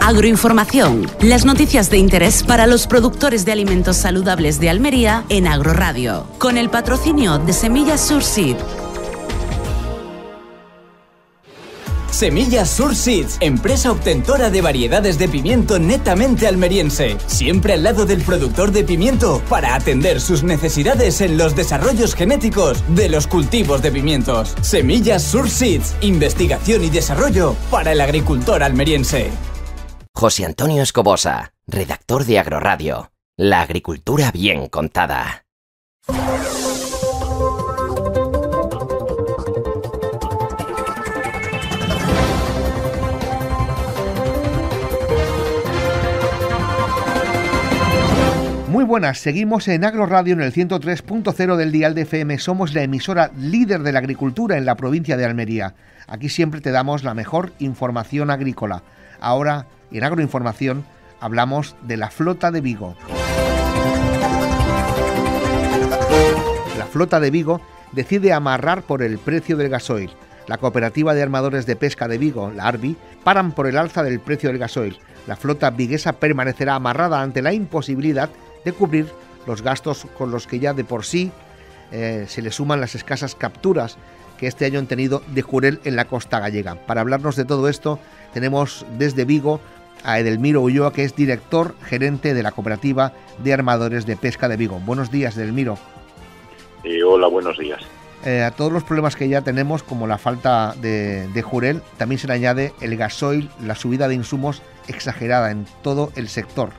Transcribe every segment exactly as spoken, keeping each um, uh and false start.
Agroinformación. Las noticias de interés para los productores de alimentos saludables de Almería en Agroradio. Con el patrocinio de Semillas Surseed. Semillas Surseed, empresa obtentora de variedades de pimiento netamente almeriense, siempre al lado del productor de pimiento para atender sus necesidades en los desarrollos genéticos de los cultivos de pimientos. Semillas Surseed, investigación y desarrollo para el agricultor almeriense. José Antonio Escobosa, redactor de Agroradio. La agricultura bien contada. Muy buenas, seguimos en Agroradio en el ciento tres punto cero del dial de F M. Somos la emisora líder de la agricultura en la provincia de Almería. Aquí siempre te damos la mejor información agrícola. Ahora, en Agroinformación, hablamos de la flota de Vigo. La flota de Vigo decide amarrar por el precio del gasoil. La Cooperativa de Armadores de Pesca de Vigo, la ARBI, paran por el alza del precio del gasoil. La flota viguesa permanecerá amarrada ante la imposibilidad de cubrir los gastos con los que ya de por sí eh, se le suman las escasas capturas que este año han tenido de jurel en la costa gallega. Para hablarnos de todo esto tenemos desde Vigo a Edelmiro Ulloa, que es director gerente de la Cooperativa de Armadores de Pesca de Vigo. Buenos días, Edelmiro. Eh, hola, buenos días. Eh, a todos los problemas que ya tenemos, como la falta de, de jurel, también se le añade el gasoil, la subida de insumos exagerada en todo el sector.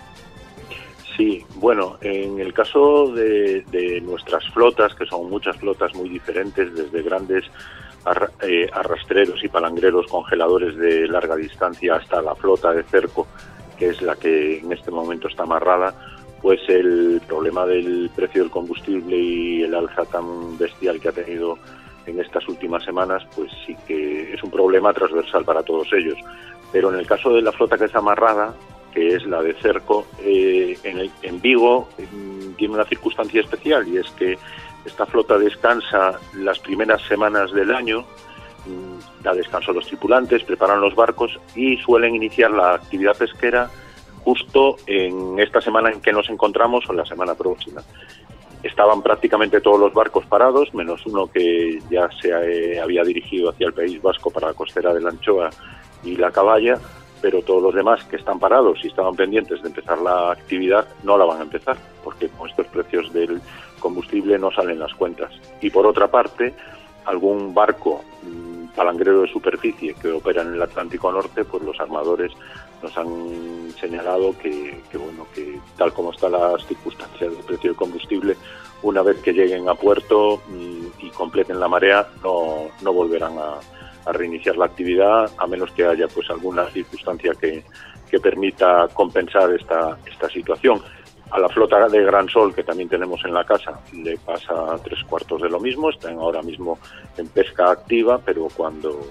Sí, bueno, en el caso de, de nuestras flotas, que son muchas flotas muy diferentes, desde grandes arra, eh, arrastreros y palangreros congeladores de larga distancia hasta la flota de cerco, que es la que en este momento está amarrada, pues el problema del precio del combustible y el alza tan bestial que ha tenido en estas últimas semanas, pues sí que es un problema transversal para todos ellos. Pero en el caso de la flota que es amarrada, que es la de cerco, eh, en, el, en Vigo eh, tiene una circunstancia especial, y es que esta flota descansa las primeras semanas del año, mm, da descanso a los tripulantes, preparan los barcos y suelen iniciar la actividad pesquera justo en esta semana en que nos encontramos o en la semana próxima. Estaban prácticamente todos los barcos parados, menos uno que ya se eh, había dirigido hacia el País Vasco para la costera de la Anchoa y la Caballa, pero todos los demás que están parados y estaban pendientes de empezar la actividad no la van a empezar, porque con estos precios del combustible no salen las cuentas. Y por otra parte, algún barco mmm, palangrero de superficie que opera en el Atlántico Norte, pues los armadores nos han señalado que, que bueno, que tal como están las circunstancias del precio del combustible, una vez que lleguen a puerto mmm, y completen la marea, no, no volverán a a reiniciar la actividad, a menos que haya pues alguna circunstancia que, que permita compensar esta, esta situación. A la flota de Gran Sol, que también tenemos en la casa, le pasa tres cuartos de lo mismo, están ahora mismo en pesca activa, pero cuando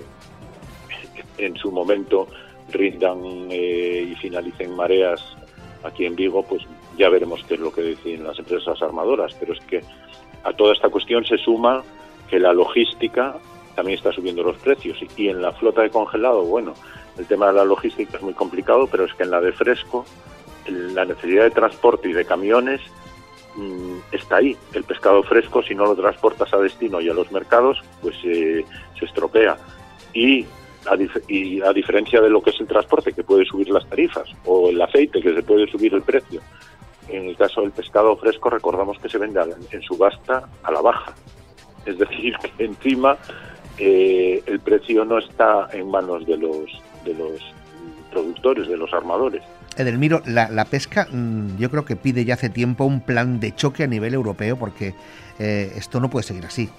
en su momento rindan eh, y finalicen mareas aquí en Vigo, pues ya veremos qué es lo que deciden las empresas armadoras. Pero es que a toda esta cuestión se suma que la logística también está subiendo los precios, y en la flota de congelado, bueno, el tema de la logística es muy complicado, pero es que en la de fresco la necesidad de transporte y de camiones mmm, está ahí. El pescado fresco, si no lo transportas a destino y a los mercados, pues eh, se estropea, y a, dif- y a diferencia de lo que es el transporte, que puede subir las tarifas, o el aceite, que se puede subir el precio, en el caso del pescado fresco recordamos que se vende en subasta a la baja, es decir, que encima Eh, el precio no está en manos de los de los productores, de los armadores. Edelmiro, la, la pesca mmm, yo creo que pide ya hace tiempo un plan de choque a nivel europeo, porque eh, esto no puede seguir así.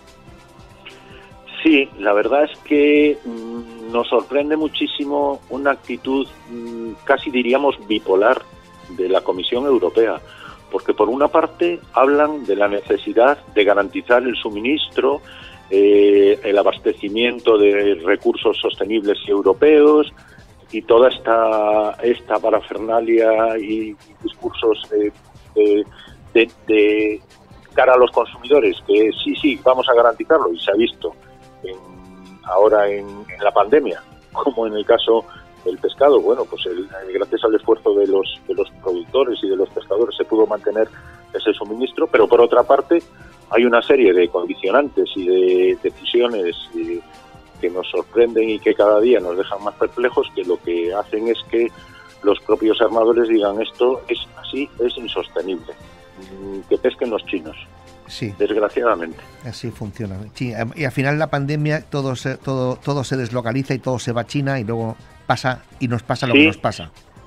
Sí, la verdad es que mmm, nos sorprende muchísimo una actitud mmm, casi diríamos bipolar de la Comisión Europea, porque por una parte hablan de la necesidad de garantizar el suministro, Eh, el abastecimiento de recursos sostenibles y europeos, y toda esta esta parafernalia y, y discursos de, de, de, de cara a los consumidores, que sí, sí, vamos a garantizarlo, y se ha visto en, ahora en, en la pandemia, como en el caso el pescado, bueno, pues el, gracias al esfuerzo de los, de los productores y de los pescadores se pudo mantener ese suministro, pero por otra parte hay una serie de condicionantes y de decisiones eh, que nos sorprenden y que cada día nos dejan más perplejos, que lo que hacen es que los propios armadores digan esto es así, es insostenible, que pesquen los chinos. Sí. Desgraciadamente. Así funciona. Sí, y al final la pandemia todo se, todo, todo se deslocaliza y todo se va a China y luego pasa y nos pasa lo sí. que nos pasa.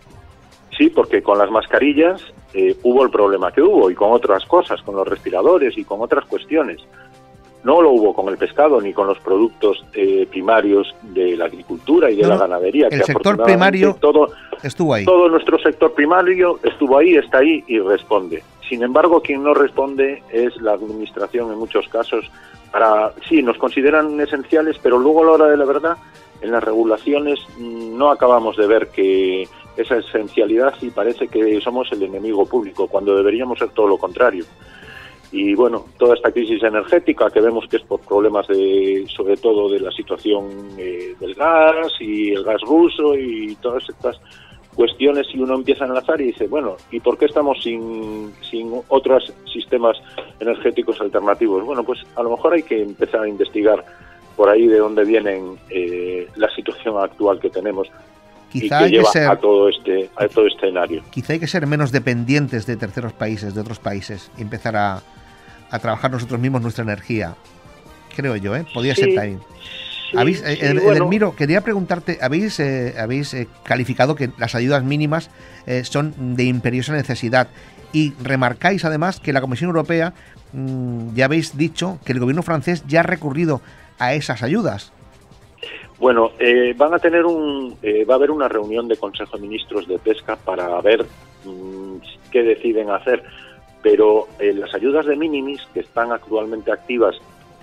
Sí, porque con las mascarillas eh, hubo el problema que hubo y con otras cosas, con los respiradores y con otras cuestiones. No lo hubo con el pescado ni con los productos eh, primarios de la agricultura y de no, la ganadería. El que sector primario todo, estuvo ahí. Todo nuestro sector primario estuvo ahí, está ahí y responde. Sin embargo, quien no responde es la administración en muchos casos. Para sí, nos consideran esenciales, pero luego a la hora de la verdad, en las regulaciones no acabamos de ver que esa esencialidad y parece que somos el enemigo público, cuando deberíamos ser todo lo contrario. Y bueno, toda esta crisis energética que vemos que es por problemas de, sobre todo de la situación eh, del gas y el gas ruso y todas estas cuestiones, y uno empieza a enlazar y dice, bueno, ¿y por qué estamos sin, sin otros sistemas energéticos alternativos? Bueno, pues a lo mejor hay que empezar a investigar por ahí de dónde vienen eh, la situación actual que tenemos. Quizá y que hay lleva que ser, a todo este a todo este escenario. Quizá hay que ser menos dependientes de terceros países, de otros países, y empezar a, a trabajar nosotros mismos nuestra energía. Creo yo, ¿eh? Podría sí, ser también. Sí, ¿Habéis, sí, eh, bueno. Edelmiro, quería preguntarte, ¿habéis, eh, habéis eh, calificado que las ayudas mínimas eh, son de imperiosa necesidad? Y remarcáis además que la Comisión Europea, mmm, ya habéis dicho que el gobierno francés ya ha recurrido a esas ayudas. Bueno, eh, van a tener un, eh, va a haber una reunión de Consejo de Ministros de Pesca para ver mmm, qué deciden hacer, pero eh, las ayudas de minimis que están actualmente activas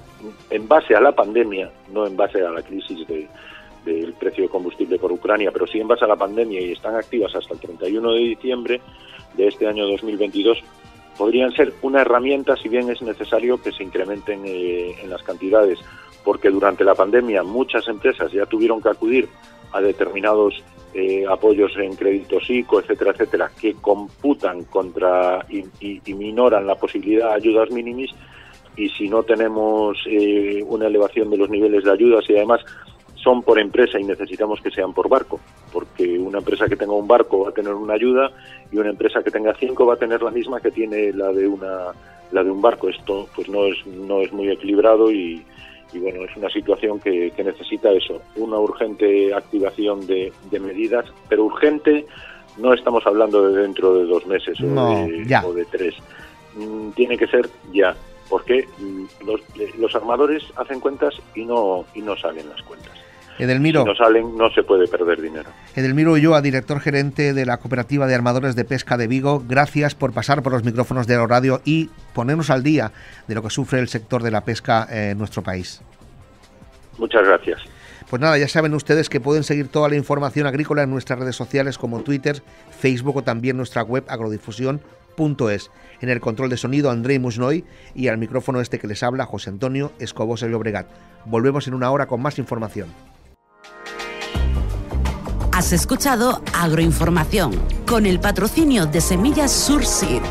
en base a la pandemia, no en base a la crisis de, del precio de combustible por Ucrania, pero sí en base a la pandemia y están activas hasta el treinta y uno de diciembre de este año dos mil veintidós, podrían ser una herramienta, si bien es necesario que se incrementen eh, en las cantidades, porque durante la pandemia muchas empresas ya tuvieron que acudir a determinados eh, apoyos en créditos ICO, etcétera, etcétera, que computan contra y, y, y minoran la posibilidad de ayudas mínimis, y si no tenemos eh, una elevación de los niveles de ayudas, y además son por empresa y necesitamos que sean por barco, porque una empresa que tenga un barco va a tener una ayuda y una empresa que tenga cinco va a tener la misma que tiene la de una la de un barco. Esto pues no es no es muy equilibrado y Y bueno, es una situación que, que necesita eso, una urgente activación de, de medidas, pero urgente no estamos hablando de dentro de dos meses o, no, de, ya. o de tres. Mm, tiene que ser ya, porque los, los armadores hacen cuentas y no y no salen las cuentas. Edelmiro, si no salen, no se puede perder dinero. Edelmiro Ulloa, director gerente de la Cooperativa de Armadores de Pesca de Vigo, gracias por pasar por los micrófonos de Agroradio y ponernos al día de lo que sufre el sector de la pesca en nuestro país. Muchas gracias. Pues nada, ya saben ustedes que pueden seguir toda la información agrícola en nuestras redes sociales como Twitter, Facebook o también nuestra web agrodifusión punto es. En el control de sonido, Andrei Musnoy, y al micrófono este que les habla, José Antonio Escobosa Llobregat. Volvemos en una hora con más información. Has escuchado Agroinformación con el patrocinio de Semillas Surseed.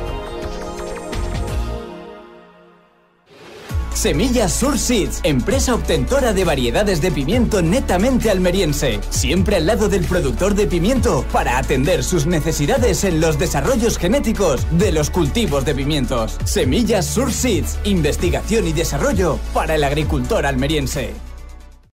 Semillas Surseeds, empresa obtentora de variedades de pimiento netamente almeriense, siempre al lado del productor de pimiento para atender sus necesidades en los desarrollos genéticos de los cultivos de pimientos. Semillas Surseeds, investigación y desarrollo para el agricultor almeriense.